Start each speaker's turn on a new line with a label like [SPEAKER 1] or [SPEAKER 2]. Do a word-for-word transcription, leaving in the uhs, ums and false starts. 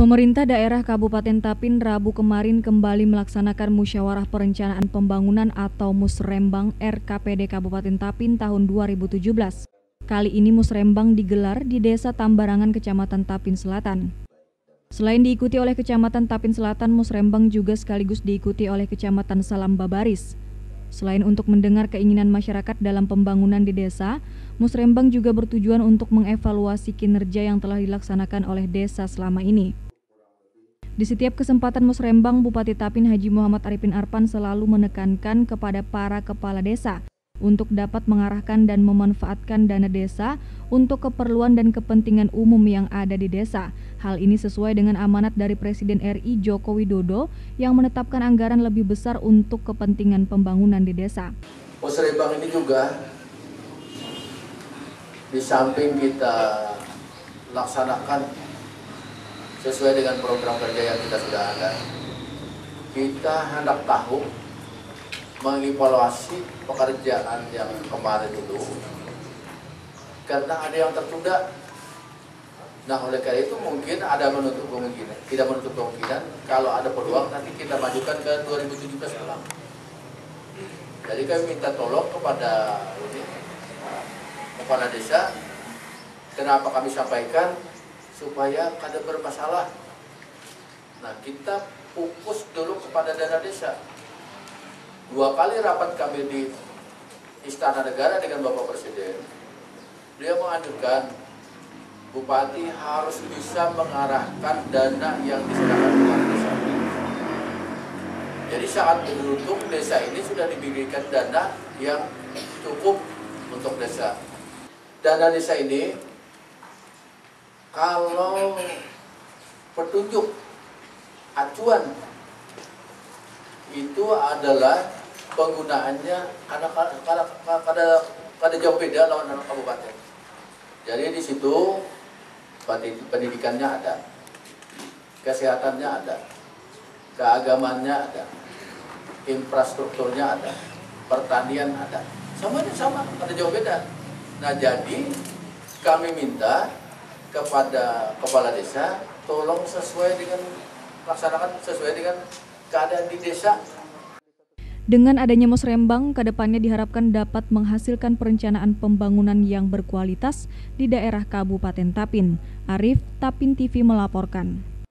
[SPEAKER 1] Pemerintah daerah Kabupaten Tapin Rabu kemarin kembali melaksanakan Musyawarah Perencanaan Pembangunan atau Musrembang R K P D Kabupaten Tapin tahun dua ribu tujuh belas. Kali ini Musrembang digelar di Desa Tambarangan, Kecamatan Tapin Selatan. Selain diikuti oleh Kecamatan Tapin Selatan, Musrembang juga sekaligus diikuti oleh Kecamatan Salam Babaris. Selain untuk mendengar keinginan masyarakat dalam pembangunan di desa, Musrembang juga bertujuan untuk mengevaluasi kinerja yang telah dilaksanakan oleh desa selama ini. Di setiap kesempatan Musrembang, Bupati Tapin Haji Muhammad Arifin Arpan selalu menekankan kepada para kepala desa untuk dapat mengarahkan dan memanfaatkan dana desa untuk keperluan dan kepentingan umum yang ada di desa. Hal ini sesuai dengan amanat dari Presiden R I Joko Widodo yang menetapkan anggaran lebih besar untuk kepentingan pembangunan di desa.
[SPEAKER 2] Musrembang ini juga di samping kita laksanakan sesuai dengan program kerja yang kita sudah ada, kita hendak tahu mengevaluasi pekerjaan yang kemarin itu karena ada yang tertunda. Nah, oleh karena itu mungkin ada menutup kemungkinan, tidak menutup kemungkinan kalau ada peluang nanti kita majukan ke dua ribu tujuh belas ulang. Jadi kami minta tolong kepada ini, kepala desa, kenapa kami sampaikan supaya kada bermasalah. Nah, kita fokus dulu kepada dana desa. Dua kali rapat kami di Istana Negara dengan Bapak Presiden, beliau menganjurkan Bupati harus bisa mengarahkan dana yang diserahkan kepada desa. Jadi saat beruntung desa ini sudah diberikan dana yang cukup untuk desa. Dana desa ini kalau petunjuk acuan itu adalah penggunaannya karena kada kada kada jauh beda lawan anak kabupaten. Jadi di situ pendidikannya ada, kesehatannya ada, keagamannya ada, infrastrukturnya ada, pertanian ada, semuanya sama, kada jauh beda. Nah, jadi kami minta kepada kepala desa, tolong sesuai dengan laksanakan sesuai dengan keadaan di desa.
[SPEAKER 1] Dengan adanya Musrembang, kedepannya diharapkan dapat menghasilkan perencanaan pembangunan yang berkualitas di daerah Kabupaten Tapin. Arif, Tapin T V melaporkan.